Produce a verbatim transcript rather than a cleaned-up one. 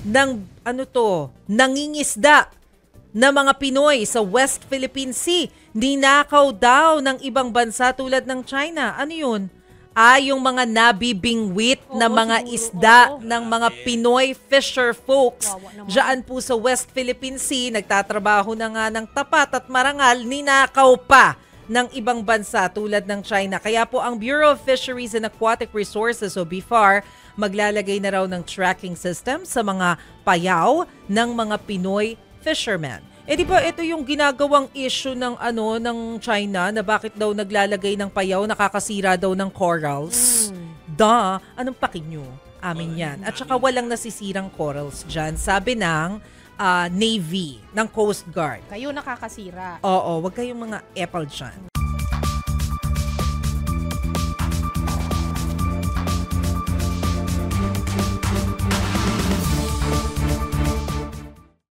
ng ano to, nangingisda na mga Pinoy sa West Philippine Sea. Ninakaw daw ng ibang bansa tulad ng China. Ano yun? Ah, yung mga nabibingwit na Oo, mga siguro, isda oo. ng mga Pinoy fisher folks. Wawa naman. Diyan po sa West Philippine Sea, nagtatrabaho na nga ng tapat at marangal, ninakaw pa ng ibang bansa tulad ng China. Kaya po ang Bureau of Fisheries and Aquatic Resources o B F A R maglalagay na raw ng tracking system sa mga payaw ng mga Pinoy fishermen. Eh di ba ito yung ginagawang issue ng ano ng China na bakit daw naglalagay ng payaw, nakakasira daw ng corals? Mm. Da, anong paki nyo? Amin yan. At saka walang nasisirang corals dyan. Sabi ng ah, Navy, ng Coast Guard. Kayo nakakasira. Oo, wag kayong mga epal dyan.